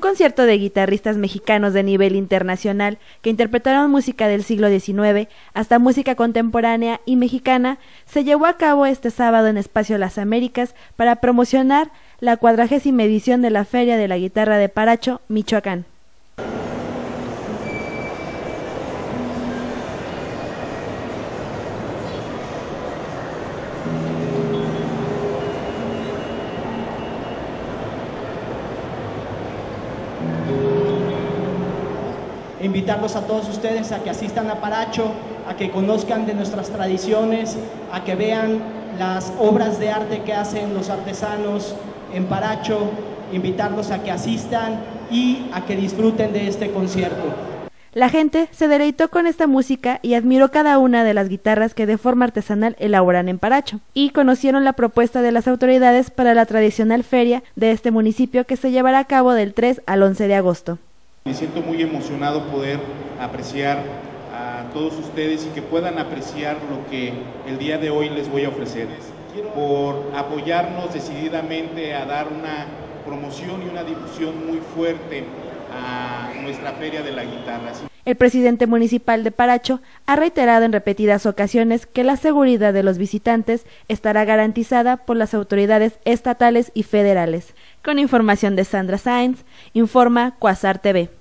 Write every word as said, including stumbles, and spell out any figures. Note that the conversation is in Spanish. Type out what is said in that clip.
concierto de guitarristas mexicanos de nivel internacional que interpretaron música del siglo diecinueve hasta música contemporánea y mexicana se llevó a cabo este sábado en Espacio Las Américas para promocionar la cuadragésima edición de la Feria de la Guitarra de Paracho, Michoacán. Invitarlos a todos ustedes a que asistan a Paracho, a que conozcan de nuestras tradiciones, a que vean las obras de arte que hacen los artesanos en Paracho, invitarlos a que asistan y a que disfruten de este concierto. La gente se deleitó con esta música y admiró cada una de las guitarras que de forma artesanal elaboran en Paracho, y conocieron la propuesta de las autoridades para la tradicional feria de este municipio que se llevará a cabo del tres al once de agosto. Me siento muy emocionado poder apreciar a todos ustedes y que puedan apreciar lo que el día de hoy les voy a ofrecer, por apoyarnos decididamente a dar una promoción y una difusión muy fuerte a nuestra Feria de la Guitarra. El presidente municipal de Paracho ha reiterado en repetidas ocasiones que la seguridad de los visitantes estará garantizada por las autoridades estatales y federales. Con información de Sandra Sainz, informa Quasar T V.